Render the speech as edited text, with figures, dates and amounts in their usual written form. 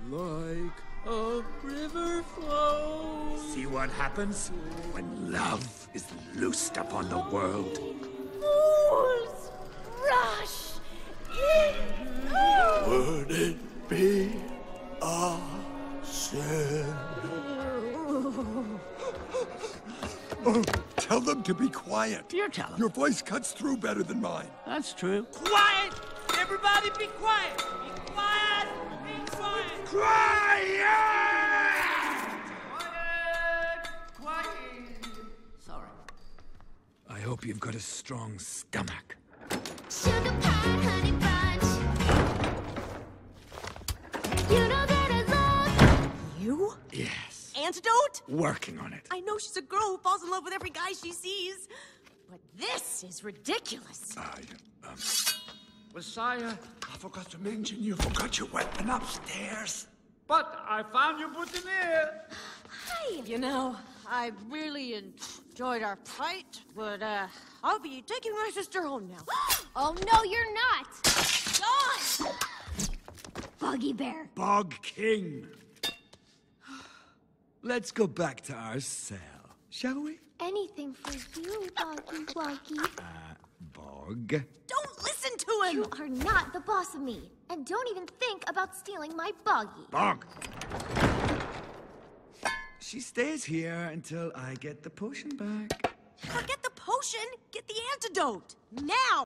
like a river flows. See what happens when love is loosed upon the world? Fools rush in. Would it be a sin? Oh, tell them to be quiet. Dear tell 'em. Your voice cuts through better than mine. That's true. Quiet! Everybody be quiet! Be quiet! Be quiet! Quiet! Quiet! Quiet! Sorry. I hope you've got a strong stomach. Sugar pie, honey bunch. You know that I love You? Yes. Antidote? Working on it. I know she's a girl who falls in love with every guy she sees. But this is ridiculous. Messiah, I forgot to mention you forgot your weapon upstairs. but I found your boutonniere. Hi. You know, I really enjoyed our fight, but I'll be taking my sister home now. Oh, no, you're not. John! Buggy Bear. Bog King. Let's go back to our cell, shall we? Anything for you, Buggy Wuggy. Bog. Don't listen to him! You are not the boss of me. And don't even think about stealing my buggy. Bog. She stays here until I get the potion back. Forget the potion, get the antidote. Now!